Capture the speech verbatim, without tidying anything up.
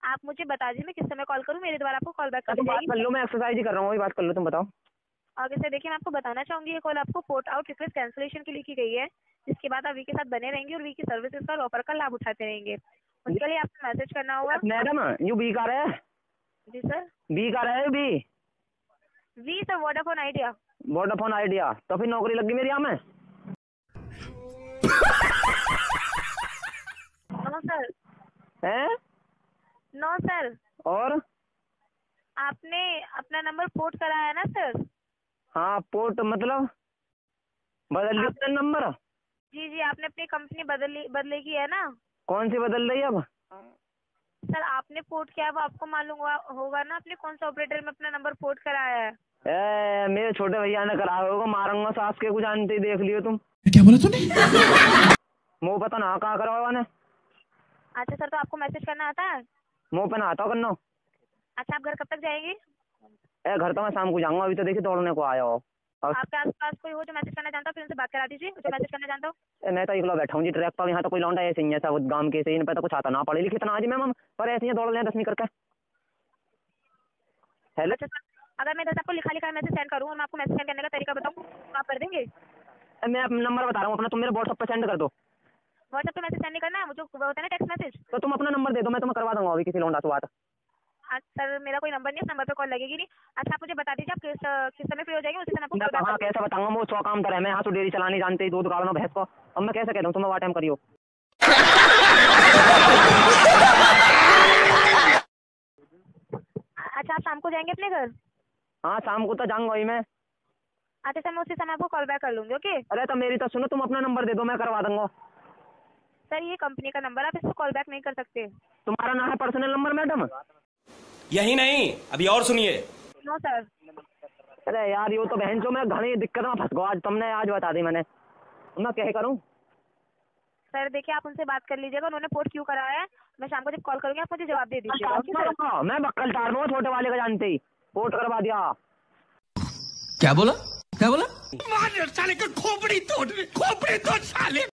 आप मुझे बता दीजिए मैं किस समय कॉल करूँ, मेरे द्वारा आपको कॉल बैक कर तुम बात कर लो, मैं एक्सरसाइज ही कर रहा हूँ, वही बात कर लो, तुम बताओ। आगे से देखिए मैं आपको बताना चाहूंगी ये कॉल आपको पोर्ट आउट रिक्वेस्ट कैंसिलेशन के लिए की गई है, जिसके बाद आप वी के साथ बने रहेंगे और वी की सर्विसेज का ऑफर का लाभ उठाते रहेंगे। उसके लिए आपको मैसेज करना होगा। मैडम यू बी का रहे? जी सर। बी का रहे? बी वी sir Vodafone Idea. Vodafone Idea, तो फिर नौकरी लगी मेरी यहाँ में? No sir. हैं? No sir. और आपने अपना नंबर पोर्ट कराया है ना सर? हाँ पोर्ट मतलब बदल लिया नंबर? जी जी आपने अपनी कंपनी बदली बदले की है ना? कौन सी बदल रही है अब? सर आपने पोर्ट किया वो आपको मालूम होगा ना, आपने कौन सा ऑपरेटर में अपना नंबर पोर्ट कराया है? ए, मेरे छोटे भैया ने कराया होगा, मारूंगा सास के कुछ जानते ही, देख लियो तुम। क्या बोला तूने? मुँह पता ना कहाँ करवाओ ने। अच्छा सर, तो आपको मैसेज करना आता है? मुँह पे ना आता करना। अच्छा आप घर कब तक जाएंगे? ए घर तो मैं शाम को जाऊंगा, अभी तो देखिए दौड़ने को आया हो। आपके आसपास कोई हो जो मैसेज करना जानता हो, फिर उनसे बात करा दीजिए जो मैसेज करना जानता हो। मैं तो इकला बैठा हूँ जी ट्रैक पर, यहाँ तो कोई लौंडा ऐसे ही है सब गांव के से, इन पे तो कुछ आता ना, पढ़े लिखे इतना आज मैम, पर ऐसे ही दौड़ ले दसवीं करके। हेलो अच्छा सर, अगर मैं दस आपको लिखा लिखा मैसेज सेंड करूँ और मैं आपको मैसेज सेंड करने का तरीका बताऊँ तो आप कर देंगे? मैं नंबर बता रहा हूँ अपना, तुम मेरे व्हाट्सएप पर सेंड कर दो। व्हाट्सएप पे मैसेज सेंड नहीं करना है, वो जो होता है ना टेक्स्ट मैसेज। तो तुम अपना नंबर दे दो, मैं तुम्हें करवा दूंगा अभी किसी लौंडा से बात। सर मेरा कोई नंबर नहीं है, इस नंबर पे कॉल लगेगी नहीं। अच्छा आप मुझे बता दीजिए आप किस किस समय फ्री हो जाएंगे, उसी समय आपको मैं हाँ कैसे बताऊंगा, वो सौ काम करे, मैं यहाँ तो डेयरी चलानी जानते, दूध गाड़ना भैंस को, अब मैं कैसे कह दूँ तुम्हें वाट टाइम करियो। अच्छा आप शाम को जाएंगे अपने घर? हाँ शाम को तो जाऊंगा ही मैं। अच्छा सर मैं उसी समय आपको कॉल बैक कर लूंगी। ओके अरे तो मेरी तो सुनो, तुम अपना नंबर दे दो, मैं करवा दूंगा। सर ये कंपनी का नंबर, आप इसको कॉल बैक नहीं कर सकते। तुम्हारा ना है पर्सनल नंबर मैडम? यही नहीं, अभी और सुनिए। No sir. अरे यार यो तो बहन जो मैं घनी दिक्कत में फंस गया, आज तुमने आज बता दी मैंने, मैं क्या करूँ? सर देखिए आप उनसे बात कर लीजिएगा, उन्होंने पोर्ट क्यों कराया है, मैं शाम को जब कॉल करूंगी आप मुझे जवाब दे दीजिएगा। मैं बक्कल तार दूंगा छोटे वाले का जानते ही, पोर्ट करवा दिया। क्या बोला क्या बोला? मार साले का खोपड़ी तोड़ खोपड़ी तोड़ साले।